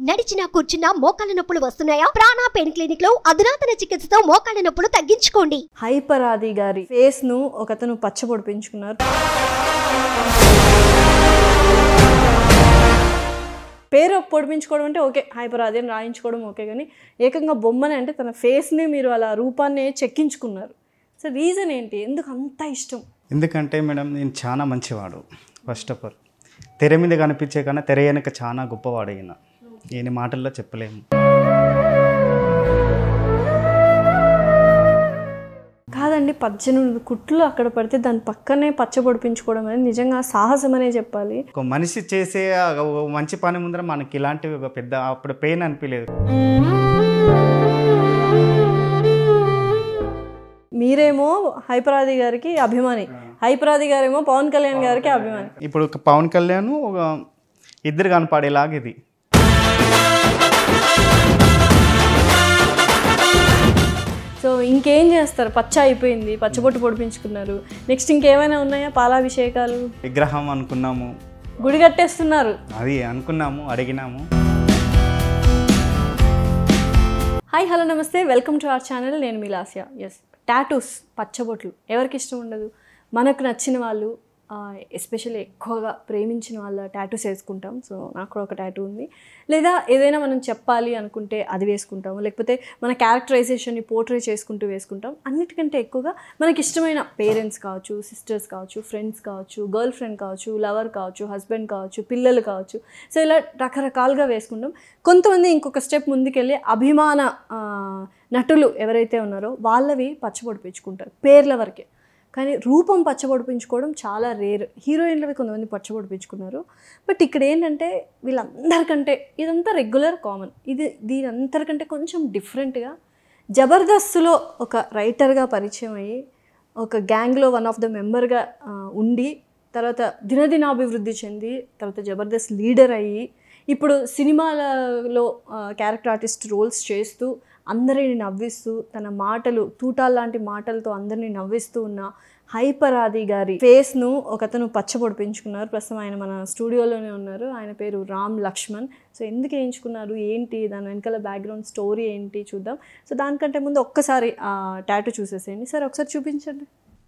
నడిచినా కూర్చున్నా మోకాళ్ళ నొప్పులు వస్తున్నాయా? ప్రాణ పెయిన్ క్లినిక్ లో అధునాతన చికిత్సతో మోకాళ్ళ నొప్పులు తగ్గించుకోండి. హైపర్ ఆది గారి ఫేస్ ను ఒకతను పచ్చబొడిపించుకున్నారు. పేరు పొడిపించుకోవడం అంటే ఓకే, హైపర్ ఆది అని రాయించుకోవడం ఓకే, కానీ ఏకంగా బొమ్మని అంటే తన ఫేస్ని మీరు అలా రూపాన్ని చెక్కించుకున్నారు. సో రీజన్ ఏంటి, ఎందుకు అంత ఇష్టం? ఎందుకంటే మేడం నేను చాలా మంచివాడు. ఫస్ట్ ఆఫ్ ఆల్ తెర మీద కనిపించే కన్నా తెర వెనక చాలా గొప్పవాడు ఈయన మాటల్లో చెప్పలేము. కాదండి, 18 కుట్లు అక్కడ పడితే దాని పక్కనే పచ్చబొడిపించుకోవడం అనేది నిజంగా సాహసం అనే చెప్పాలి. ఒక మనిషి చేసే మంచి పని ముందర మనకి ఇలాంటివి ఒక పెద్ద అప్పుడు పెయిన్ అనిపించలేదు. మీరేమో హైపర్ ఆది గారికి అభిమాని, హైపర్ ఆది గారేమో పవన్ కళ్యాణ్ గారికి అభిమాని. ఇప్పుడు ఒక పవన్ కళ్యాణ్ ఒక ఇద్దరు కనపడేలాగా ఇది. సో ఇంకేం చేస్తారు? పచ్చ అయిపోయింది, పచ్చబొట్టు పొడిపించుకున్నారు, నెక్స్ట్ ఇంకేమైనా ఉన్నాయా? పాలాభిషేకాలు, విగ్రహం అనుకున్నాము, గుడి కట్టేస్తున్నారు, అది అనుకున్నాము, అడిగినాము. హాయ్ హలో నమస్తే, వెల్కమ్ టు అవర్ ఛానల్. నేను మీ లాస్య. ఎస్, టాటూస్, పచ్చబొట్లు ఎవరికి ఇష్టం ఉండదు? మనకు నచ్చిన వాళ్ళు, ఎస్పెషల్లీ ఎక్కువగా ప్రేమించిన వాళ్ళ టాటూస్ వేసుకుంటాం. సో నాకు కూడా ఒక టాటూ ఉంది. లేదా ఏదైనా మనం చెప్పాలి అనుకుంటే అది వేసుకుంటాము, లేకపోతే మన క్యారెక్టరైజేషన్ని పోర్ట్రే చేసుకుంటూ వేసుకుంటాం. అన్నిటికంటే ఎక్కువగా మనకి ఇష్టమైన పేరెంట్స్ కావచ్చు, సిస్టర్స్ కావచ్చు, ఫ్రెండ్స్ కావచ్చు, గర్ల్ ఫ్రెండ్ కావచ్చు, లవర్ కావచ్చు, హస్బెండ్ కావచ్చు, పిల్లలు కావచ్చు. సో ఇలా రకరకాలుగా వేసుకుంటాం. కొంతమంది ఇంకొక స్టెప్ ముందుకెళ్ళి అభిమాన నటులు ఎవరైతే ఉన్నారో వాళ్ళవి పచ్చబొడిపించుకుంటారు పేర్ల వరకే, కానీ రూపం పచ్చబొడిపించుకోవడం చాలా రేర్. హీరోయిన్లవి కొంతమంది పచ్చబొడిపించుకున్నారు. బట్ ఇక్కడ ఏంటంటే వీళ్ళందరికంటే ఇదంతా రెగ్యులర్ కామన్, దీని అందరికంటే కొంచెం డిఫరెంట్గా జబర్దస్త్లో ఒక రైటర్గా పరిచయం అయ్యి ఒక గ్యాంగ్లో వన్ ఆఫ్ ద మెంబర్గా ఉండి తర్వాత దినదినాభివృద్ధి చెంది తర్వాత జబర్దస్త్ లీడర్ అయ్యి ఇప్పుడు సినిమాలలో క్యారెక్టర్ ఆర్టిస్ట్ రోల్స్ చేస్తూ అందరిని నవ్విస్తూ తన మాటలు తూటాల్లాంటి మాటలతో అందరినీ నవ్విస్తూ ఉన్న హైపర్ ఆది గారి ఫేస్ను ఒకతను పచ్చబొడిపించుకున్నారు. ప్రస్తుతం ఆయన మన స్టూడియోలోనే ఉన్నారు. ఆయన పేరు రామ్ లక్ష్మణ్. సో ఎందుకు వేయించుకున్నారు, ఏంటి దాని వెనకాల బ్యాక్గ్రౌండ్ స్టోరీ ఏంటి చూద్దాం. సో దానికంటే ముందు ఒక్కసారి ఆ టాటూ చూసేసేయండి సార్, ఒకసారి చూపించండి.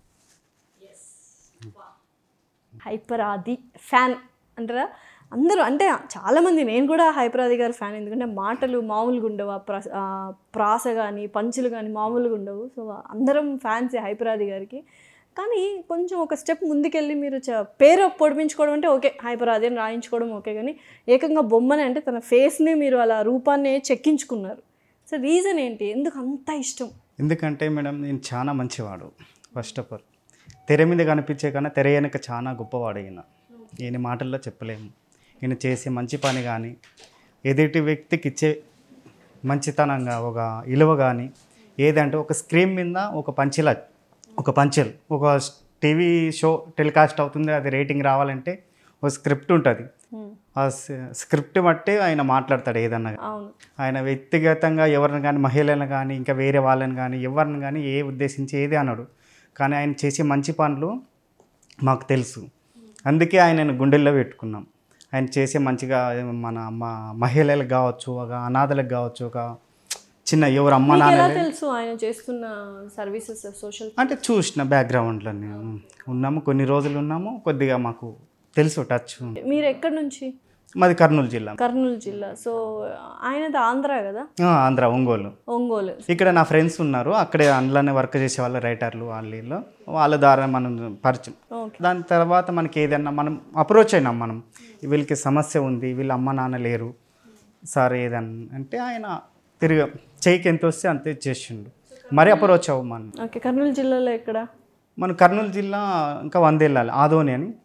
హైపర్ ఆది ఫ్యాన్ అంటారా అందరూ? అంటే చాలామంది, నేను కూడా హైపర్ ఆది గారి ఫ్యాన్. ఎందుకంటే మాటలు మామూలుగా ఉండవు, ప్రాస కానీ పంచులు కానీ మామూలుగా ఉండవు. సో అందరం ఫ్యాన్సే హైపర్ ఆది గారికి. కానీ కొంచెం ఒక స్టెప్ ముందుకెళ్ళి మీరు పేరు పొడిపించుకోవడం అంటే ఓకే, హైపర్ ఆది అని రాయించుకోవడం ఓకే, కానీ ఏకంగా బొమ్మని అంటే తన ఫేస్ని మీరు అలా రూపాన్ని చెక్కించుకున్నారు. సో రీజన్ ఏంటి, ఎందుకు అంత ఇష్టం? ఎందుకంటే మేడం నేను చాలా మంచివాడు. ఫస్ట్ ఆఫ్ ఆల్ తెర మీద కనిపించే కన్నా తెర వెనక చాలా గొప్పవాడు ఈయన మాటల్లో చెప్పలేము. ఈయన చేసే మంచి పని కానీ ఎదుటి వ్యక్తికి ఇచ్చే మంచితనంగా ఒక విలువ కానీ ఏదంటే ఒక స్క్రీన్ మీద ఒక పంచెల్ ఒక టీవీ షో టెలికాస్ట్ అవుతుంది, అది రేటింగ్ రావాలంటే ఒక స్క్రిప్ట్ ఉంటుంది. ఆ స్క్రిప్ట్ బట్టి ఆయన మాట్లాడతాడు ఏదన్నా. ఆయన వ్యక్తిగతంగా ఎవరిని కానీ మహిళలను కానీ ఇంకా వేరే వాళ్ళని కానీ ఎవరిని కానీ ఉద్దేశించి ఏది అన్నాడు, కానీ ఆయన చేసే మంచి పనులు మాకు తెలుసు. అందుకే ఆయనను గుండెల్లో పెట్టుకున్నాం. ఆయన చేసే మంచిగా మన మహిళలకు కావచ్చు, ఒక అనాథలకు కావచ్చు, ఒక చిన్న ఎవరు అమ్మ నాన్న తెలుసు ఆయన చేస్తున్న సర్వీసెస్ సోషల్ అంటే చూసిన బ్యాక్గ్రౌండ్లో ఉన్నాము, కొన్ని రోజులు ఉన్నాము, కొద్దిగా మాకు తెలుసు టచ్. మీరు ఎక్కడి నుంచి? మాది కర్నూలు జిల్లా. కర్నూలు జిల్లా. సో ఆయనది ఆంధ్ర కదా? ఆంధ్ర, ఒంగోలు. ఇక్కడ నా ఫ్రెండ్స్ ఉన్నారు, అక్కడే అందులోనే వర్క్ చేసే వాళ్ళు, రైటర్లు, వాళ్ళ ద్వారా మనం పరిచయం. దాని తర్వాత మనకి ఏదన్నా మనం అప్రోచ్ అయినాం, మనం వీళ్ళకి సమస్య ఉంది, వీళ్ళ అమ్మ నాన్న లేరు సార్ ఏదన్నా అంటే ఆయన తిరిగి చేయికి ఎంత వస్తే అంతే చేసిండు. మరి అప్రోచ్ అవ్వం మనం. ఓకే, కర్నూలు జిల్లాలో ఎక్కడ? మన కర్నూలు జిల్లా ఇంకా 100 వెళ్ళాలి, ఆదోని అని.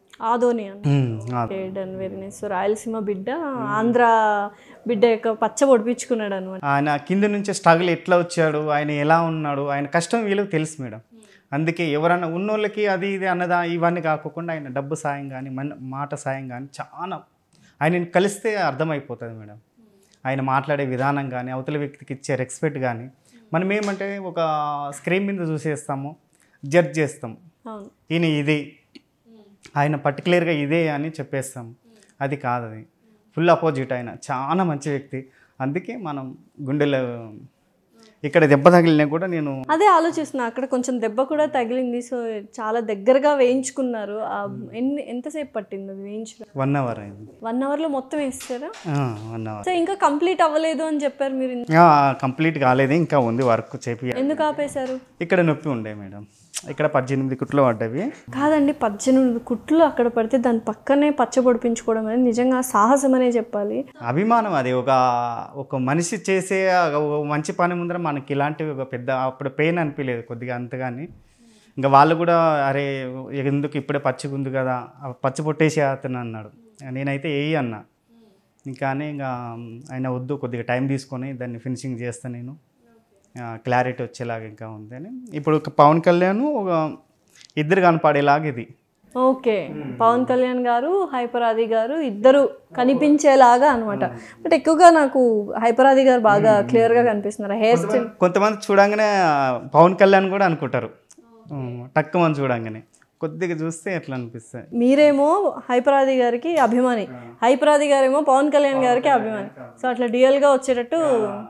Very nice. రాయలసీమ బిడ్డ, ఆంధ్ర బిడ్డ యొక్క పచ్చ పొడిపించుకున్నాడు అనమాట. ఆయన కింద నుంచి స్ట్రగుల్ ఎట్లా వచ్చాడు, ఆయన ఎలా ఉన్నాడు, ఆయన కష్టం వీళ్ళకి తెలుసు మేడం. అందుకే ఎవరన్నా ఉన్నోళ్ళకి అది ఇది అన్నదా ఇవన్నీ కాకుండా ఆయన డబ్బు సాయం కానీ మాట సాయం కానీ చాలా ఆయనని కలిస్తే అర్థమైపోతుంది మేడం. ఆయన మాట్లాడే విధానం కానీ అవతల వ్యక్తికి ఇచ్చే రెస్పెక్ట్ కానీ మనం ఏమంటే ఒక స్క్రీన్ మీద చూసేస్తాము, జడ్జ్ చేస్తాం, ఈయన ఇది ఆయన పర్టికులర్గా ఇదే అని చెప్పేస్తాం. అది కాదు, అది ఫుల్ అపోజిట్ ఆయన, చాలా మంచి వ్యక్తి. అందుకే మనం గుండెలో ఇక్కడ దెబ్బ తగిలినా కూడా నేను అదే ఆలోచిస్తున్నా, అక్కడ కొంచెం దెబ్బ కూడా తగిలింది. సో చాలా దగ్గరగా వేయించుకున్నారు. ఎంతసేపు పట్టింది అది వేయించడం? 1 అవర్ అయింది. 1 అవర్లో మొత్తం వేస్తారా? 1 అవర్. సో ఇంకా కంప్లీట్ అవ్వలేదు అని చెప్పారు మీరు. కంప్లీట్ కాలేదు, ఇంకా ఉంది వర్క్ చేపి. ఎందుకు ఆపేశారు? ఇక్కడ నొప్పి ఉండే మేడం, ఇక్కడ 18 కుట్లు పడ్డవి. కాదండి, 18 కుట్లు అక్కడ పడితే దాని పక్కనే పచ్చబొడిపించుకోవడం అనేది నిజంగా సాహసం అనే చెప్పాలి. అభిమానం అది. ఒక మనిషి చేసే ఒక మంచి పని ముందర మనకి ఇలాంటివి ఒక పెద్ద అప్పుడు పెయిన్ అనిపించలేదు కొద్దిగా అంతగాని. ఇంకా వాళ్ళు కూడా అరే ఎందుకు ఇప్పుడే పచ్చిగా ఉంది కదా, పచ్చి పొట్టేసి అతను అన్నాడు. నేనైతే అన్నా కానీ ఇంకా ఆయన వద్దు, కొద్దిగా టైం తీసుకొని దాన్ని ఫినిషింగ్ చేస్తాను నేను, క్లారిటీ వచ్చేలాగా ఇంకా ఉంది అని. ఇప్పుడు పవన్ కళ్యాణ్ ఒక ఇద్దరు కనపడేలాగా ఇది. ఓకే, పవన్ కళ్యాణ్ గారు, హైపరాది గారు ఇద్దరు కనిపించేలాగా అనమాట. బట్ ఎక్కువగా నాకు హైపరాది గారు బాగా క్లియర్గా కనిపిస్తున్నారు. హెయిర్ స్టైల్ కొంతమంది చూడంగానే పవన్ కళ్యాణ్ కూడా అనుకుంటారు, తక్కువ చూడంగానే కొద్దిగా చూస్తే ఎట్లా అనిపిస్తుంది. మీరేమో హైపరాది గారికి అభిమాని, హైపరాది గారేమో పవన్ కళ్యాణ్ గారికి అభిమాని. సో అట్లా డ్యూయల్గా వచ్చేటట్టు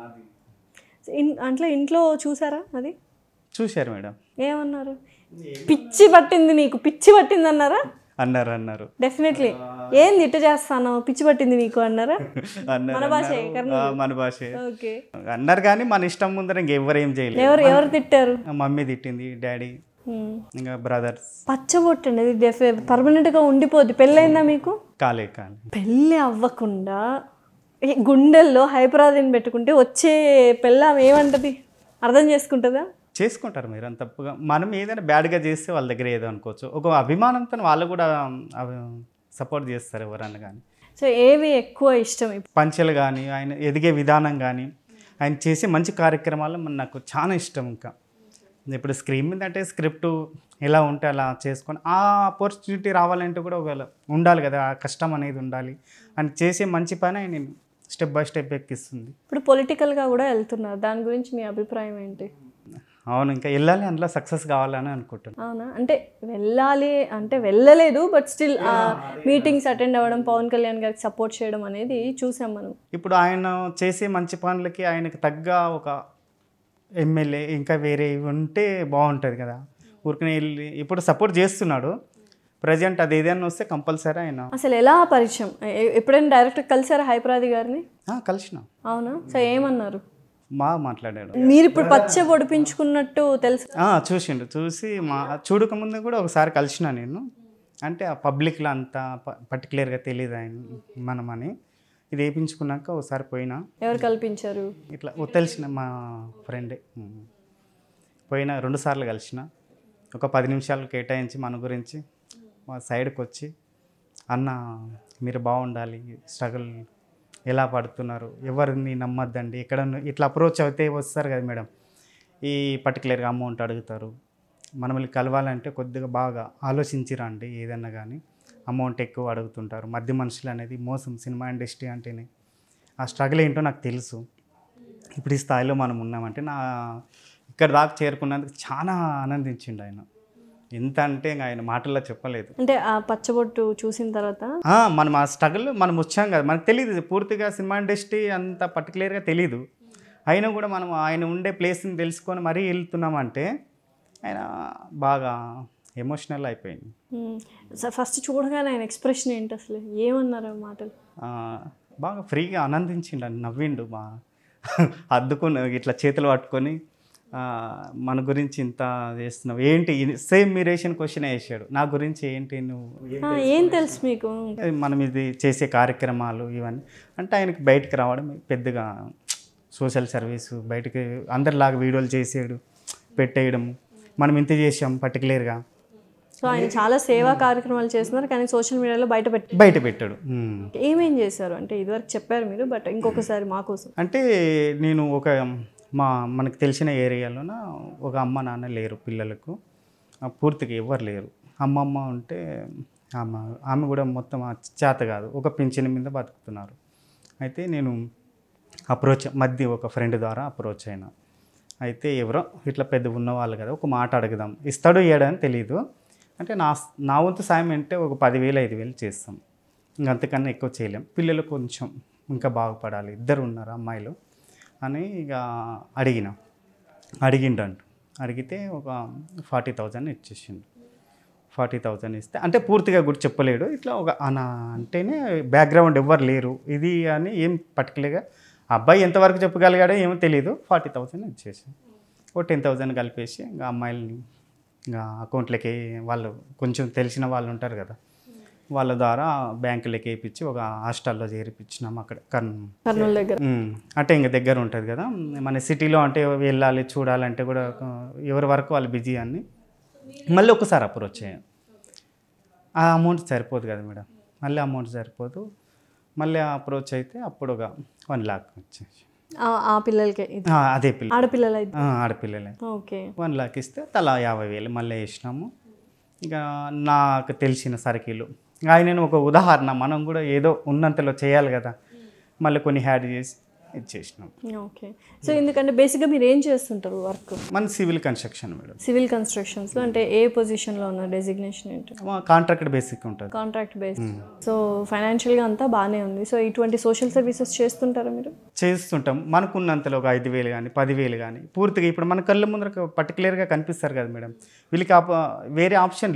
అట్లా ఇంట్లో చూసారా? అది చూశారు మేడం. ఏమన్నారు? పిచ్చి పట్టింది నీకు, పిచ్చి పట్టింది అన్నారా? అన్నారు. డెఫినెట్లీ. ఏంది ఇట్ట చేస్తాను, పిచ్చి పట్టింది నీకు అన్నారా? మన భాష ఓకే అన్నారు కానీ మన ఇష్టం ముందర ఇంకెవరు ఏం చేయలేదు. ఎవరు తిట్టారు? మమ్మీ తిట్టింది, డాడీ, ఇంకా బ్రదర్స్. పచ్చబొట్టండి, అది పర్మనెంట్గా ఉండిపోద్ది. పెళ్ళయిందా మీకు? కాలే. పెళ్ళి అవ్వకుండా గుండెల్లో హైపరాదిని పెట్టుకుంటే వచ్చే పెళ్ళాం ఏమంటది? అర్థం చేసుకుంటుందా? చేసుకుంటారు మీరు అంత తప్పుగా. మనం ఏదైనా బ్యాడ్గా చేస్తే వాళ్ళ దగ్గర ఏదో అనుకోవచ్చు, ఒక అభిమానంతో వాళ్ళు కూడా సపోర్ట్ చేస్తారు ఎవరన్నా కానీ. సో ఏవి ఎక్కువ ఇష్టం? పంచెలు కానీ, ఆయన ఎదిగే విధానం కానీ, ఆయన చేసే మంచి కార్యక్రమాలు నాకు చాలా ఇష్టం. ఇంకా ఇప్పుడు స్క్రీన్ మీద అంటే స్క్రిప్ట్ ఎలా ఉంటే అలా చేసుకొని ఆ ఆపర్చునిటీ రావాలంటే కూడా ఒకవేళ ఉండాలి కదా, ఆ కష్టం అనేది ఉండాలి. అని చేసే మంచి పని ఆయన స్టెప్ బై స్టెప్ ఎక్కిస్తుంది. ఇప్పుడు పొలిటికల్గా కూడా వెళ్తున్నారు, దాని గురించి మీ అభిప్రాయం ఏంటి? అవును, ఇంకా వెళ్ళాలి, అందులో సక్సెస్ కావాలని అనుకుంటున్నాను. అవునా? అంటే వెళ్ళాలి అంటే వెళ్ళలేదు, బట్ స్టిల్ మీటింగ్స్ అటెండ్ అవ్వడం, పవన్ కళ్యాణ్ గారికి సపోర్ట్ చేయడం అనేది చూసాం మనం. ఇప్పుడు ఆయన చేసే మంచి పనులకి ఆయనకు తగ్గ ఒక ఎమ్మెల్యే ఇంకా వేరే ఉంటే బాగుంటుంది కదా. ఊరికనే వెళ్ళి ఇప్పుడు సపోర్ట్ చేస్తున్నాడు ప్రజెంట్, అది ఏదైనా వస్తే కంపల్సరీ ఆయన. అసలు ఎలా పరిచయం? ఎప్పుడైనా డైరెక్ట్ కలిసారా హైపరాది గారిని? కలిసిన. అవునా? సో ఏమన్నారు? మాట్లాడాడు. మీరు ఇప్పుడు పచ్చ పొడిపించుకున్నట్టు తెలుసు? చూసిండు, చూసి చూడకముందు కూడా ఒకసారి కలిసిన నేను. అంటే ఆ పబ్లిక్లో అంత పర్టికులర్గా తెలియదు ఆయన మనమని. ఇది వేయించుకున్నాక ఒకసారి పోయినా. ఎవరు కల్పించారు? ఇట్లా తెలిసిన మా ఫ్రెండే. పోయినా 2 సార్లు కలిసిన. ఒక 10 నిమిషాలు కేటాయించి మన గురించి మా సైడ్కి వచ్చి, అన్న మీరు బాగుండాలి, స్ట్రగుల్ ఎలా పడుతున్నారు, ఎవరిని నమ్మద్దండి, ఎక్కడ ఇట్లా అప్రోచ్ అయితే వస్తారు కదా మేడం, ఈ పర్టికులర్గా అమౌంట్ అడుగుతారు, మనల్ని కలవాలంటే కొద్దిగా బాగా ఆలోచించిరండి, ఏదన్నా కానీ అమౌంట్ ఎక్కువ అడుగుతుంటారు, మధ్య మనుషులు అనేది మోసం. సినిమా ఇండస్ట్రీ అంటేనే ఆ స్ట్రగుల్ ఏంటో నాకు తెలుసు. ఇప్పుడు ఈ స్థాయిలో మనం ఉన్నామంటే ఇక్కడ దాకా చేరుకున్నందుకు చాలా ఆనందించిండు ఆయన. ఎంత అంటే ఆయన మాటల్లో చెప్పలేదు. అంటే ఆ పచ్చబొట్టు చూసిన తర్వాత మనం ఆ స్ట్రగుల్ మనం వచ్చాం కదా, మనకు తెలియదు పూర్తిగా సినిమా ఇండస్ట్రీ అంత పర్టికులర్గా తెలీదు. అయినా కూడా మనం ఆయన ఉండే ప్లేస్ని తెలుసుకొని మరీ వెళ్తున్నామంటే ఆయన బాగా ఎమోషనల్ అయిపోయింది. ఫస్ట్ చూడగానే ఆయన ఎక్స్ప్రెషన్ ఏంటి, అసలు ఏమన్నారు మాటలు? బాగా ఫ్రీగా ఆనందించిండు, అని నవ్విండు, బాగా అద్దుకుని ఇట్లా చేతులు పట్టుకొని మన గురించి ఇంత చేస్తున్నావు ఏంటి, సేమ్ మీరేషన్ క్వశ్చన్ వేసాడు, నా గురించి ఏంటి, నువ్వు ఏం తెలుసు మీకు, మనం ఇది చేసే కార్యక్రమాలు ఇవన్నీ అంటే ఆయనకి బయటకు రావడం పెద్దగా సోషల్ సర్వీసు, బయటకు అందరిలాగా వీడియోలు చేసేయడు, పెట్టేయడం, మనం ఇంత చేసాం పర్టికులర్గా. సో ఆయన చాలా సేవా కార్యక్రమాలు చేస్తున్నారు, కానీ సోషల్ మీడియాలో బయట పెట్టాడు. ఏమేం చేశారు అంటే ఇదివరకు చెప్పారు మీరు, బట్ ఇంకొకసారి మా కోసం. అంటే నేను మనకు తెలిసిన ఏరియాలోన ఒక అమ్మ నాన్న లేరు పిల్లలకు, పూర్తిగా ఎవరు లేరు. అమ్మమ్మ ఉంటే ఆమె కూడా మొత్తం చేత కాదు, ఒక పింఛన్ మీద బతుకుతున్నారు. అయితే నేను మధ్య ఒక ఫ్రెండ్ ద్వారా అప్రోచ్ అయినా. అయితే ఎవరో ఇట్లా పెద్ద ఉన్నవాళ్ళు కదా, ఒక మాట అడుగుదాం, ఇస్తాడు ఇయ్యడని తెలియదు. అంటే నా వంతు సాయం అంటే ఒక 10,000 5,000 చేస్తాం. ఇంకా అంతకన్నా ఎక్కువ చేయలేం. పిల్లలు కొంచెం ఇంకా బాగుపడాలి, ఇద్దరు ఉన్నారు అమ్మాయిలు అని ఇక అడిగిండంట. అడిగితే ఒక 40,000 ఇచ్చేసిండు. 40,000 ఇస్తే అంటే పూర్తిగా కూడా చెప్పలేడు, ఇట్లా ఒక అనా అంటేనే బ్యాక్గ్రౌండ్ ఎవ్వరు లేరు ఇది అని ఏం పర్టికులర్గా అబ్బాయి ఎంతవరకు చెప్పగలిగాడో ఏమో తెలియదు. 40,000 ఇచ్చేసి ఓ 10,000 కలిపేసి ఇంకా అమ్మాయిలని ఇంకా అకౌంట్లకి వాళ్ళు కొంచెం తెలిసిన వాళ్ళు ఉంటారు కదా, వాళ్ళ ద్వారా బ్యాంకులకి వేయించి ఒక హాస్టల్లో చేర్పించినాం అక్కడ కర్నూలు దగ్గర. అంటే ఇంకా దగ్గర ఉంటుంది కదా, మన సిటీలో అంటే వెళ్ళాలి చూడాలంటే కూడా ఎవరి వరకు వాళ్ళు బిజీ అని మళ్ళీ ఒకసారి అప్రోచ్ అయ్యాం. ఆ అమౌంట్ సరిపోదు కదా మేడం, మళ్ళీ అమౌంట్ సరిపోదు, మళ్ళీ అప్రోచ్ అయితే అప్పుడు ఒక 1 lakh వచ్చేసి ఆ పిల్లలకే అదే పిల్ల ఆడపిల్లలే ఓకే 1 lakh ఇస్తే తలా 50,000 మళ్ళీ వేసినాము. ఇక నాకు తెలిసిన సర్కిల్ ఆయన ఒక ఉదాహరణ, మనం కూడా ఏదో ఉన్నంతలో చేయాలి కదా, మళ్ళీ కొన్ని యాడ్ చేసి ఇచ్చేసినాం. ఓకే. సో ఎందుకంటే బేసిక్గా మీరు ఏం చేస్తుంటారు వర్క్? మన సివిల్ కన్స్ట్రక్షన్ మేడం. సివిల్ కన్స్ట్రక్షన్స్లో అంటే ఏ పొజిషన్లో ఉన్న డెసిగ్నేషన్ ఏంటి? కాంట్రాక్ట్ బేసిక్ ఉంటుంది. Contract base. సో ఫైనాన్షియల్గా అంతా బాగానే ఉంది. సో ఇటువంటి సోషల్ సర్వీసెస్ చేస్తుంటారా మీరు? చేస్తుంటాం, మనకున్నంతలో ఒక 5,000 కానీ 10,000 కానీ పూర్తిగా. ఇప్పుడు మన కళ్ళ ముందర పర్టికులర్గా కనిపిస్తారు కదా మేడం, వీళ్ళకి వేరే ఆప్షన్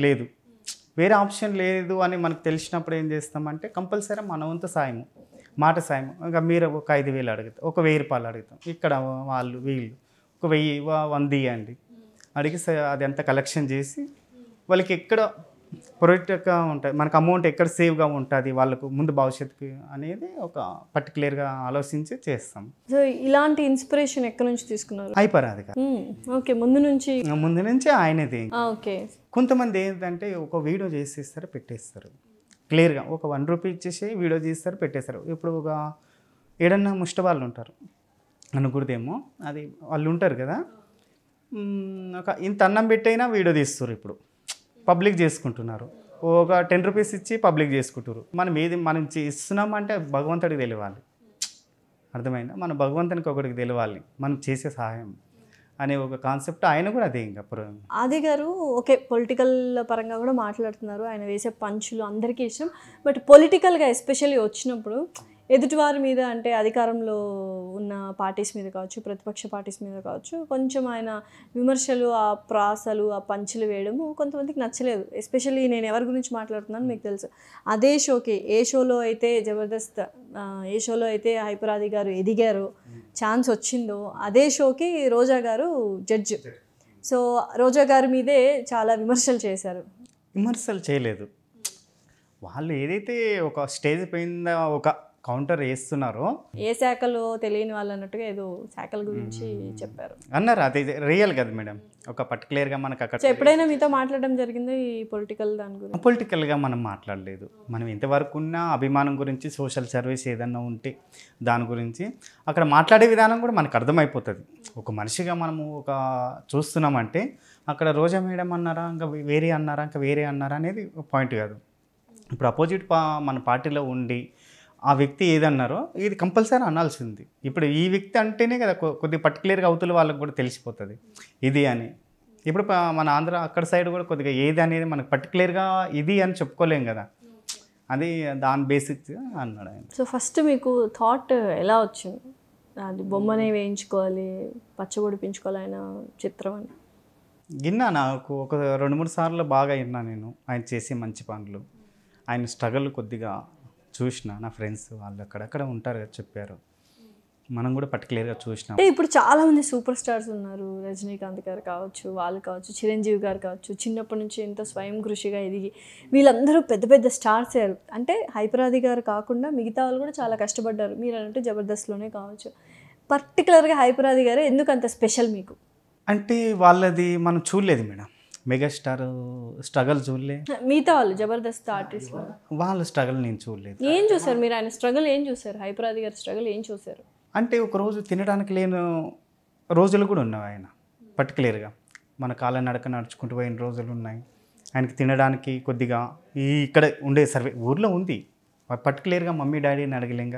లేదు అని మనకు తెలిసినప్పుడు ఏం చేస్తామంటే కంపల్సరీ మన వంతు సాయము, మాట సాయం. ఇంకా మీరు ఒక 5,000 అడుగుతాం, ఒక 1,000 రూపాయలు అడుగుతాం, ఇక్కడ వీళ్ళు ఒక 1,000 ఇవ్వండి అడిగి అది అంతా కలెక్షన్ చేసి వాళ్ళకి ఎక్కడ ప్రొటెక్ట్గా ఉంటుంది, మనకు అమౌంట్ ఎక్కడ సేవ్గా ఉంటుంది వాళ్ళకు ముందు భవిష్యత్తుకి అనేది ఒక పర్టికులర్గా ఆలోచించి చేస్తాం. సో ఇలాంటి ఇన్స్పిరేషన్ ఎక్కడి నుంచి తీసుకున్నారు? అయిపోరాది కదా. ఓకే, ముందు నుంచి ఆయనది. ఓకే. కొంతమంది ఏంటంటే ఒక వీడియో చేసేస్తారు పెట్టేస్తారు, క్లియర్గా ఒక 1 రూపీ ఇచ్చేసి వీడియో చేస్తారు పెట్టేస్తారు. ఇప్పుడు ఒక ఏడన్నా ముష్ట వాళ్ళు ఉంటారు అనుకుడదేమో, అది వాళ్ళు ఉంటారు కదా, ఒక ఇంత అన్నం పెట్టైనా వీడియో తీస్తారు, ఇప్పుడు పబ్లిక్ చేసుకుంటున్నారు. ఒక 10 రూపీస్ ఇచ్చి పబ్లిక్ చేసుకుంటారు. మనం ఇస్తున్నామంటే భగవంతుడికి తెలియాలి, అర్థమైందా? మన భగవంతునికి ఒకటికి తెలియాలి మనం చేసే సహాయం అనే ఒక కాన్సెప్ట్. ఆయన కూడా అదే. ఇంకా ఆది గారు ఓకే పొలిటికల్ పరంగా కూడా మాట్లాడుతున్నారు, ఆయన వేసే పంచులు అందరికీ ఇష్టం. బట్ పొలిటికల్గా ఎస్పెషల్లీ వచ్చినప్పుడు ఎదుటివారి మీద అంటే అధికారంలో ఉన్న పార్టీస్ మీద కావచ్చు, ప్రతిపక్ష పార్టీస్ మీద కావచ్చు, కొంచెం ఆయన విమర్శలు, ఆ ప్రాసలు, ఆ పంచులు వేయడము కొంతమందికి నచ్చలేదు. ఎస్పెషల్లీ నేను ఎవరి గురించి మాట్లాడుతున్నాను మీకు తెలుసు. అదే షోకి ఏ షోలో అయితే జబర్దస్త్, ఏ షోలో అయితే హైపర్ ఆది గారు ఎదిగారో, ఛాన్స్ వచ్చిందో, అదే షోకి రోజా గారు జడ్జ్. సో రోజా గారి మీదే చాలా విమర్శలు చేశారు. విమర్శలు చేయలేదు, వాళ్ళు ఏదైతే ఒక స్టేజ్ పైన ఒక కౌంటర్ వేస్తున్నారో, ఏ శాఖలో తెలియని వాళ్ళు అన్నట్టుగా ఏదో శాఖల గురించి చెప్పారు అన్నారు. అది రియల్ కదా మేడం, ఒక పర్టికులర్గా మనకు అక్కడ ఎప్పుడైనా మీతో మాట్లాడడం జరిగింది ఈ పొలిటికల్ దాని గురించి? పొలిటికల్గా మనం మాట్లాడలేదు. మనం ఎంతవరకు ఉన్న అభిమానం గురించి, సోషల్ సర్వీస్ ఏదన్నా ఉంటే దాని గురించి అక్కడ మాట్లాడే విధానం కూడా మనకు అర్థమైపోతుంది. ఒక మనిషిగా మనము ఒక చూస్తున్నామంటే అక్కడ రోజా మేడం అన్నారా, ఇంకా వేరే అన్నారా అనేది పాయింట్ కాదు. ఇప్పుడు అపోజిట్ మన పార్టీలో ఉండి ఆ వ్యక్తి ఏదన్నారో ఇది కంపల్సరీ అనాల్సింది. ఇప్పుడు ఈ వ్యక్తి అంటేనే కదా కొద్దిగా పర్టికులర్గా అవతల వాళ్ళకి కూడా తెలిసిపోతుంది ఇది అని. ఇప్పుడు మన ఆంధ్ర అక్కడ సైడ్ కూడా కొద్దిగా ఏది అనేది మనకు పర్టికులర్గా ఇది అని చెప్పుకోలేం కదా, అది దాని బేసిక్ అన్నాడు ఆయన. సో ఫస్ట్ మీకు థాట్ ఎలా వచ్చింది, అది బొమ్మనే వేయించుకోవాలి, పచ్చబొడిపించుకోవాలి ఆయన చిత్రం అని? విన్నా, నాకు ఒక 2-3 సార్లు బాగా విన్నా నేను ఆయన చేసే మంచి పనులు, ఆయన స్ట్రగల్ కొద్దిగా చూసిన. నా ఫ్రెండ్స్ వాళ్ళు అక్కడక్కడ ఉంటారు కదా, చెప్పారు, మనం కూడా పర్టికులర్గా చూసినాం. అంటే ఇప్పుడు చాలామంది సూపర్ స్టార్స్ ఉన్నారు, రజనీకాంత్ గారు కావచ్చు, వాళ్ళు కావచ్చు, చిరంజీవి గారు కావచ్చు, చిన్నప్పటి నుంచి ఎంతో స్వయం కృషిగా ఎదిగి వీళ్ళందరూ పెద్ద పెద్ద స్టార్స్ అయ్యారు. అంటే హైపర్ ఆది గారు కాకుండా మిగతా వాళ్ళు కూడా చాలా కష్టపడ్డారు. మీరు అన్నట్టు జబర్దస్త్లోనే కావచ్చు. పర్టికులర్గా హైపర్ ఆది గారు ఎందుకు అంత స్పెషల్ మీకు? అంటే వాళ్ళది మనం చూడలేదు మేడం, మెగాస్టార్ స్ట్రగల్ చూడలే. మిగతా వాళ్ళు జబర్దస్త్ ఆర్టిస్టులు వాళ్ళ స్ట్రగల్ నేను చూడలేదు. ఏం చూసారు మీరు? ఆయన స్ట్రగల్ ఏం చూసారు? హైపర్ ఆది గారి స్ట్రగల్ ఏం చూసారు? అంటే ఒకరోజు తినడానికి లేని రోజులు కూడా ఉన్నాయి. ఆయన పర్టికులర్గా మన కాళ్ళ నడక నడుచుకుంటూ పోయిన రోజులు ఉన్నాయి. ఆయనకి తినడానికి కొద్దిగా ఇక్కడ ఉండే ఊర్లో ఉంది, పర్టికులర్గా మమ్మీ డాడీని అడగలేంగా.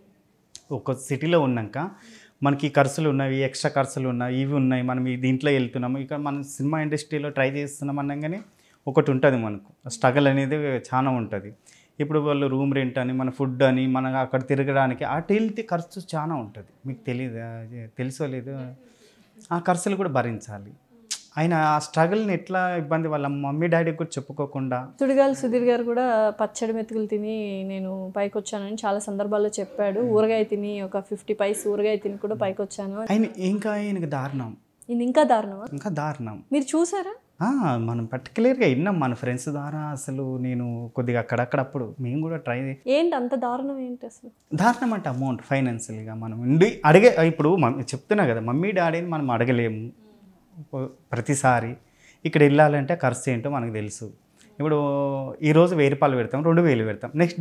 ఒక సిటీలో ఉన్నాక మనకి ఖర్చులు ఉన్నాయి, ఎక్స్ట్రా ఖర్చులు ఉన్నాయి, ఇవి ఉన్నాయి, మనం ఈ దీంట్లో వెళ్తున్నాము, ఇక్కడ మనం సినిమా ఇండస్ట్రీలో ట్రై చేస్తున్నాం అనగానే ఒకటి ఉంటుంది మనకు స్ట్రగల్ అనేది చాలా ఉంటుంది. ఇప్పుడు వాళ్ళు రూమ్ రెంట్ అని మన ఫుడ్ అని మన అక్కడ తిరగడానికి అటు వెళ్తే ఖర్చు చాలా ఉంటుంది. మీకు తెలియదు, తెలుసో లేదు, ఆ ఖర్చులు కూడా భరించాలి. ఆయన ఆ స్ట్రగుల్ని ఎట్లా ఇబ్బంది వాళ్ళ మమ్మీ డాడీకి కూడా చెప్పుకోకుండా. సుడిగాలి సుధీర్ గారు కూడా పచ్చడి మెతుకులు తిని నేను పైకి వచ్చానని చాలా సందర్భాల్లో చెప్పాడు. ఊరగాయ తిని ఒక 50 పైస్ ఊరగాయ తిని కూడా పైకి వచ్చాను. ఆయన ఇంకా ఆయనకి దారుణం, ఇది ఇంకా దారుణమా? ఇంకా దారుణం. మీరు చూసారా? మనం పర్టికులర్గా విన్నాం మన ఫ్రెండ్స్ ద్వారా. అసలు నేను కొద్దిగా అక్కడప్పుడు మేము కూడా ట్రై. ఏంటి అంత దారుణం ఏంటి అసలు? దారుణం అంటే అమౌంట్ ఫైనాన్షియల్గా మనం అడిగే, ఇప్పుడు చెప్తున్నా కదా, మమ్మీ డాడీని మనం అడగలేము ప్రతిసారి. ఇక్కడ వెళ్ళాలంటే ఖర్చు ఏంటో మనకు తెలుసు. ఇప్పుడు ఈరోజు 1000 రూపాయలు పెడతాం, 2000 పెడతాం, నెక్స్ట్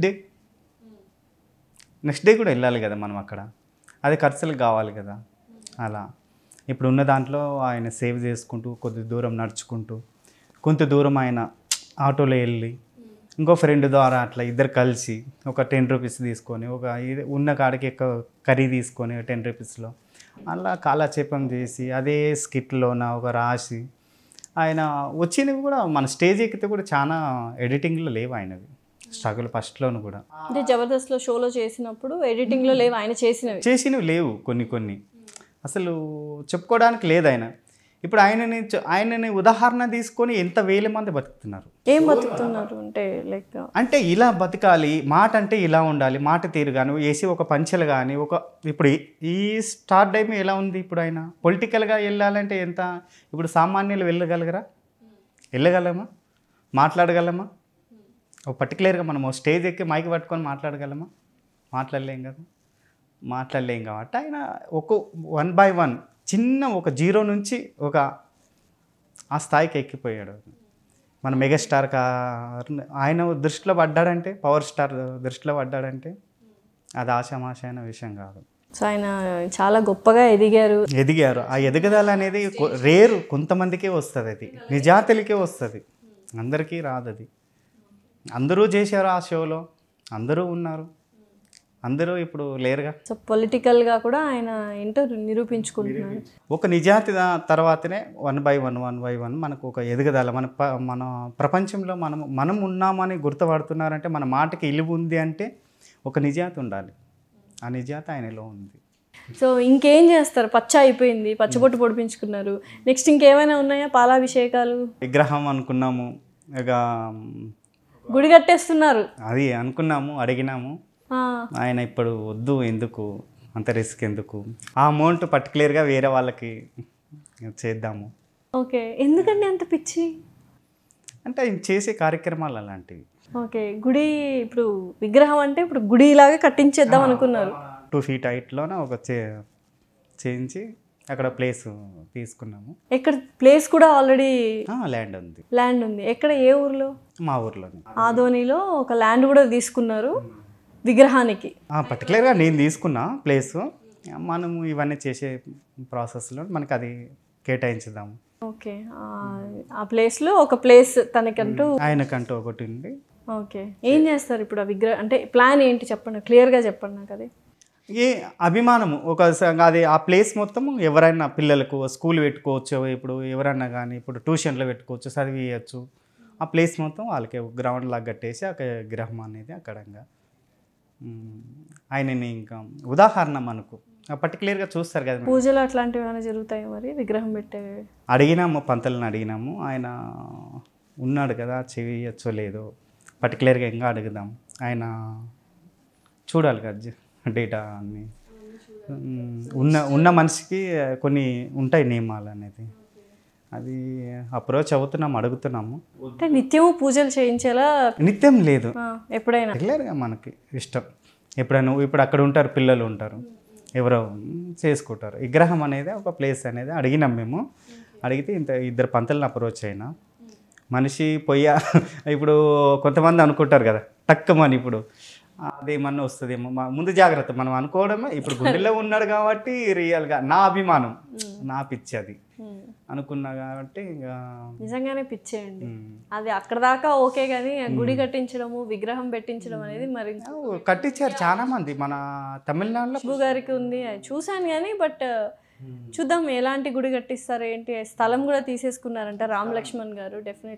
డే కూడా వెళ్ళాలి కదా మనం అక్కడ. అది ఖర్చులకు కావాలి కదా. అలా ఇప్పుడు ఉన్న దాంట్లో ఆయన సేవ్ చేసుకుంటూ కొద్ది దూరం నడుచుకుంటూ, కొంత దూరం ఆయన ఆటోలో వెళ్ళి ఇంకో ఫ్రెండ్ ద్వారా అట్లా ఇద్దరు కలిసి ఒక 10 రూపీస్ తీసుకొని ఒక ఉన్న కాడికి కర్రీ తీసుకొని 10 రూపీస్లో అలా కాలక్షేపం చేసి అదే స్కిట్లోన ఒక రాసి ఆయన వచ్చినవి కూడా మన స్టేజ్ ఎక్కితే కూడా చాలా ఎడిటింగ్లో లేవు ఆయనవి స్ట్రగుల్ ఫస్ట్లోను కూడా. అంటే జబర్దస్త్లో షోలో చేసినప్పుడు ఎడిటింగ్లో లేవు ఆయన చేసినవి లేవు కొన్ని అసలు చెప్పుకోవడానికి లేదు ఆయన. ఇప్పుడు ఆయనని ఉదాహరణ తీసుకొని ఎంత వేల మంది బతుకుతున్నారు. ఏం బతుకుతున్నారు అంటే లైక్ అంటే ఇలా బతకాలి, మాట అంటే ఇలా ఉండాలి, మాట తీరు కానీ వేసి ఒక పంచెలు కానీ ఇప్పుడు ఈ స్టార్ టైం ఎలా ఉంది. ఇప్పుడు ఆయన పొలిటికల్గా వెళ్ళాలంటే ఎంత, ఇప్పుడు సామాన్యులు వెళ్ళగలమా, మాట్లాడగలమా? ఒక పర్టికులర్గా మనం స్టేజ్ ఎక్కి మైక్ పట్టుకొని మాట్లాడగలమా? మాట్లాడలేం కాబట్టి ఆయన ఒక 1 by 1 చిన్న ఒక 0 నుంచి ఒక ఆ స్థాయికి ఎక్కిపోయాడు. మన మెగాస్టార్ ఆయన దృష్టిలో పడ్డాడంటే, పవర్ స్టార్ దృష్టిలో పడ్డాడంటే అది ఆషామాషైన విషయం కాదు. సో ఆయన చాలా గొప్పగా ఎదిగారు. ఆ ఎదుగుదల అనేది రేరు, కొంతమందికే వస్తుంది. అది నిజాతులకే వస్తుంది, అందరికీ రాదు. అది అందరూ చేశారు ఆ షోలో, అందరూ ఉన్నారు, అందరూ ఇప్పుడు లేరుగా. సో పొలిటికల్గా కూడా ఆయన ఏంటో నిరూపించుకుంటున్నారు. ఒక నిజాతి తర్వాతనే 1 by 1 మనకు ఒక ఎదుగుదల. మన ప్రపంచంలో మనం ఉన్నామని గుర్తుపడుతున్నారంటే, మన మాటకి ఇలువ ఉంది అంటే ఒక నిజాతి ఉండాలి. ఆ నిజాతి ఆయనలో ఉంది. సో ఇంకేం చేస్తారు? పచ్చ అయిపోయింది, పచ్చబొట్టు పొడిపించుకున్నారు, నెక్స్ట్ ఇంకేమైనా ఉన్నాయా? పాలాభిషేకాలు, విగ్రహం అనుకున్నాము, ఇక గుడి కట్టేస్తున్నారు. అది అనుకున్నాము, అడిగినాము. ఆయన ఇప్పుడు వద్దు, ఎందుకు అంత రిస్క్, ఎందుకు ఆ అమౌంట్ పర్టికులర్గా వేరే వాళ్ళకి చేద్దాము. ఓకే, ఎందుకండి అంత పిచ్చి? అంటే ఆయన చేసే కార్యక్రమాలు అలాంటివి. ఓకే, గుడి ఇప్పుడు విగ్రహం అంటే ఇప్పుడు గుడిలాగా కట్టించేద్దాం అనుకున్నారు. 2 feet హైట్లోనే ఒక చేయించి అక్కడ ప్లేస్ తీసుకున్నాము. ఎక్కడ ప్లేస్ కూడా ఆల్రెడీ ల్యాండ్ ఉంది. ఎక్కడ, ఏ ఊర్లో? మా ఊర్లోనే ఆదోనిలో ఒక ల్యాండ్ కూడా తీసుకున్నారు విగ్రహానికి. పర్టికులర్గా నేను తీసుకున్న ప్లేస్, మనము ఇవన్నీ చేసే ప్రాసెస్లో మనకి అది కేటాయించుదాము. ఓకే, ఆ ప్లేస్లో ఒక ప్లేస్ తనకంటూ, ఆయనకంటూ ఒకటి ఉంది. ఓకే, ఏం చేస్తారు ఇప్పుడు ఆ విగ్రహం అంటే? ప్లాన్ ఏంటి చెప్పండి, క్లియర్గా చెప్పండి నాకు. అది ఏ అభిమానము అది ఆ ప్లేస్ మొత్తం ఎవరైనా పిల్లలకు స్కూల్ పెట్టుకోవచ్చు, ఇప్పుడు ఎవరైనా కానీ ఇప్పుడు ట్యూషన్లో పెట్టుకోవచ్చు, చదివియచ్చు. ఆ ప్లేస్ మొత్తం వాళ్ళకి గ్రౌండ్ లాగా కట్టేసి ఆ విగ్రహం అనేది అక్కడంగా ఆయనని ఇంకా ఉదాహరణ మనకు పర్టికులర్గా చూస్తారు కదా. పూజలు అట్లాంటివి ఏమైనా జరుగుతాయి మరి విగ్రహం పెట్టే? అడిగినాము, పంతులను అడిగినాము, ఆయన ఉన్నాడు కదా, చేయచ్చో లేదో పర్టికులర్గా ఇంకా అడుగుదాం. ఆయన చూడాలి కదా డేటా అన్నీ. ఉన్న మనిషికి కొన్ని ఉంటాయి నియమాలు అనేది, అది అప్రోచ్ అవుతున్నాము, అడుగుతున్నాము. అంటే నిత్యము పూజలు చేయించేలా? నిత్యం లేదు, ఎప్పుడైనా రెగ్యులర్గా మనకి ఇష్టం. ఎప్పుడైనా ఇప్పుడు అక్కడ ఉంటారు, పిల్లలు ఉంటారు, ఎవరో చేసుకుంటారు. విగ్రహం అనేది ఒక ప్లేస్ అనేది అడిగినాం మేము. అడిగితే ఇద్దరు పంతులను అప్రోచ్ అయినా, మనిషి పొయ్య ఇప్పుడు కొంతమంది అనుకుంటారు కదా టక్కమని, ఇప్పుడు అదేమన్నా వస్తుందేమో, ముందు జాగ్రత్త మనం అనుకోవడమే. ఇప్పుడు గుండెలో ఉన్నాడు కాబట్టి రియల్గా నా అభిమానం, నా పిచ్చి అది అనుకున్నా కాబట్టి ఇంకా నిజంగానే పిచ్చేయండి అది. అక్కడ దాకా ఓకే, కానీ గుడి కట్టించడము, విగ్రహం పెట్టించడం అనేది మరి కట్టించారు చాలా మంది. మన తమిళనాడులో ఖుష్బూ గారికి ఉంది, చూశాను కానీ. బట్ చూద్దాం ఎలాంటి గుడి కట్టిస్తారు ఏంటి. స్థలం కూడా తీసేసుకున్నారంట రామ్ లక్ష్మణ్ గారు. డెఫినెట్లీ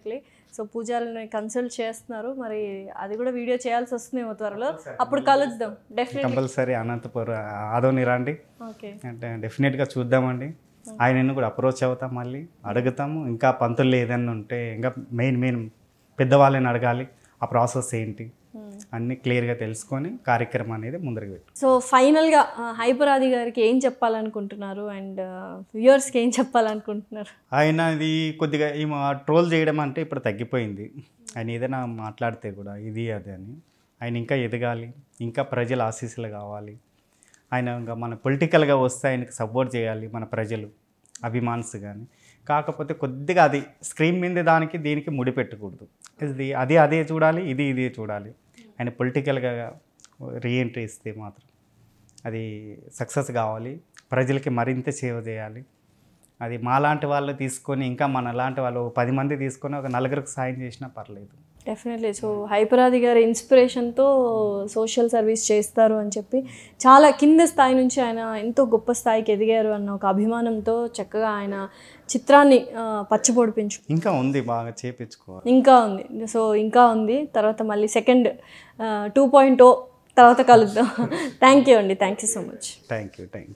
సో పూజారులని కన్సల్ట్ చేస్తున్నారు, మరి అది కూడా వీడియో చేయాల్సి వస్తుందేమో త్వరలో, అప్పుడు కలుద్దాం డెఫినెట్లీ. కంపల్సరీ అనంతపురం ఆదోని రండి, ఓకే అంటే డెఫినెట్గా చూద్దామండి. ఆయనను కూడా అప్రోచ్ అవుతాం, మళ్ళీ అడుగుతాము. ఇంకా పంతులు ఏదైనా ఉంటే ఇంకా మెయిన్ పెద్దవాళ్ళని అడగాలి, ఆ ప్రాసెస్ ఏంటి అన్నీ క్లియర్గా తెలుసుకొని కార్యక్రమం అనేది ముందరికి పెట్టి. సో ఫైనల్గా హైపర్ ఆది గారికి ఏం చెప్పాలనుకుంటున్నారు అండ్ వ్యూయర్స్కి ఏం చెప్పాలనుకుంటున్నారు? ఆయన ఇది కొద్దిగా ఈ ట్రోల్ చేయడం అంటే ఇప్పుడు తగ్గిపోయింది. ఆయన ఏదైనా మాట్లాడితే కూడా ఇది అది అని, ఆయన ఇంకా ఎదగాలి, ఇంకా ప్రజల ఆశీస్సులు కావాలి. ఆయన ఇంకా మన పొలిటికల్గా వస్తే ఆయనకి సపోర్ట్ చేయాలి మన ప్రజలు, అభిమాన్స్ కానీ. కాకపోతే కొద్దిగా అది స్క్రీన్ మీద దానికి దీనికి ముడిపెట్టకూడదు. ఇది అదే చూడాలి, ఇది చూడాలి. ఆయన పొలిటికల్గా రీఎంట్రీ ఇస్తే మాత్రం అది సక్సెస్ కావాలి, ప్రజలకి మరింత సేవ చేయాలి. అది మాలాంటి వాళ్ళు తీసుకొని, ఇంకా మన లాంటి వాళ్ళు 10 మంది తీసుకొని ఒక 4కి సాయం చేసినా పర్లేదు. డెఫినెట్లీ. సో హైపర్ ఆది గారి ఇన్స్పిరేషన్తో సోషల్ సర్వీస్ చేస్తారు అని చెప్పి, చాలా కింద స్థాయి నుంచి ఆయన ఎంతో గొప్ప స్థాయికి ఎదిగారు అన్న ఒక అభిమానంతో చక్కగా ఆయన చిత్రాన్ని పచ్చబొడిపించు. ఇంకా ఉంది, బాగా చేపించుకోవాలి. ఇంకా ఉంది. సో ఇంకా ఉంది, తర్వాత మళ్ళీ సెకండ్ 2.0 తర్వాత కలుద్దాం. థ్యాంక్ యూ అండి, thank you so much. Thank you.